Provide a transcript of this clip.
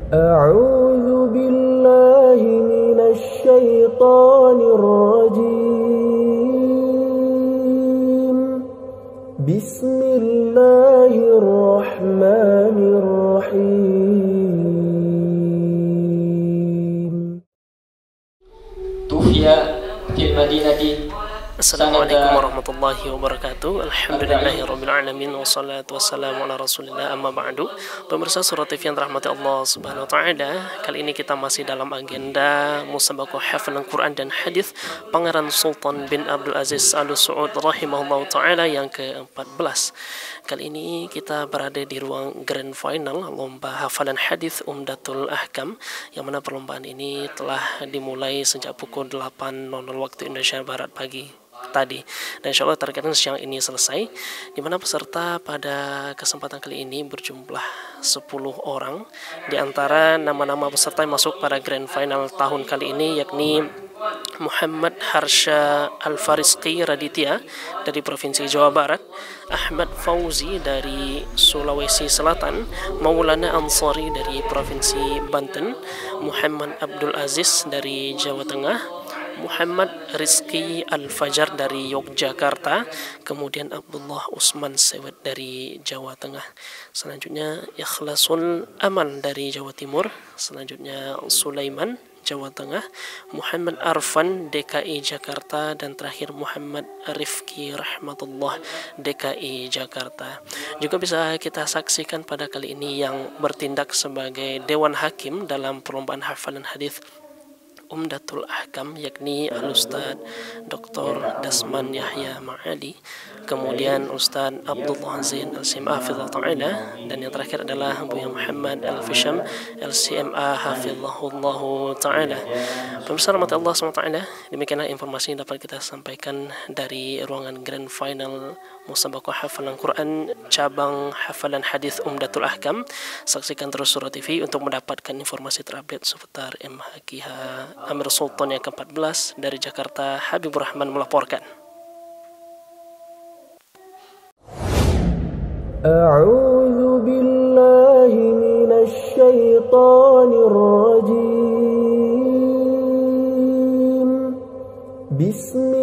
أعوذ بالله من الشيطان الرجيم بسم الله الرحمن الرحيم توفي في المدينة. Assalamualaikum warahmatullahi wabarakatuh. Alhamdulillahirabbil alamin wassalatu wassalamu ala Rasulillah amma ba'du. Pemirsa Surah TV yang rahmati Allah Subhanahu wa taala, kali ini kita masih dalam agenda musabaqah hafalan Quran dan hadis Pangeran Sultan bin Abdul Aziz Al Saud rahimahullah taala yang ke-14. Kali ini kita berada di ruang grand final lomba hafalan hadis Umdatul Ahkam, yang mana perlombaan ini telah dimulai sejak pukul 8.00 waktu Indonesia Barat pagi tadi, dan insya Allah targetnya siang ini selesai, di mana peserta pada kesempatan kali ini berjumlah 10 orang. Di antara nama-nama peserta yang masuk pada grand final tahun kali ini yakni Muhammad Harsha Al-Farisqi Raditya dari Provinsi Jawa Barat, Ahmad Fauzi dari Sulawesi Selatan, Maulana Ansari dari Provinsi Banten, Muhammad Abdul Aziz dari Jawa Tengah, Muhammad Rizki Al-Fajar dari Yogyakarta, kemudian Abdullah Usman Sewet dari Jawa Tengah. Selanjutnya Ikhlasul Aman dari Jawa Timur, selanjutnya Sulaiman Jawa Tengah, Muhammad Arfan DKI Jakarta, dan terakhir Muhammad Rifki Rahmatullah DKI Jakarta. Juga bisa kita saksikan pada kali ini yang bertindak sebagai Dewan Hakim dalam perlombaan hafalan hadis Umdatul Ahkam yakni Al-Ustaz Dr. Dasman Yahya Ma'adi, kemudian Ustaz Abdullah Zain LCMA Hafizullah Ta'ala, dan yang terakhir adalah Buya Muhammad Al-Fisham LCMA Hafizullah Ta'ala. Pemirsa rahmat Allah SWT, demikianlah informasi yang dapat kita sampaikan dari ruangan grand final musabaqah hafalan Quran cabang hafalan hadis Umdatul Ahkam. Saksikan terus Surah TV untuk mendapatkan informasi terupdate seputar MHQH Amir Sultan yang ke-14. Dari Jakarta, Habibur Rahman melaporkan. A'udzu billahi minasy syaithanir rajim. Bismillah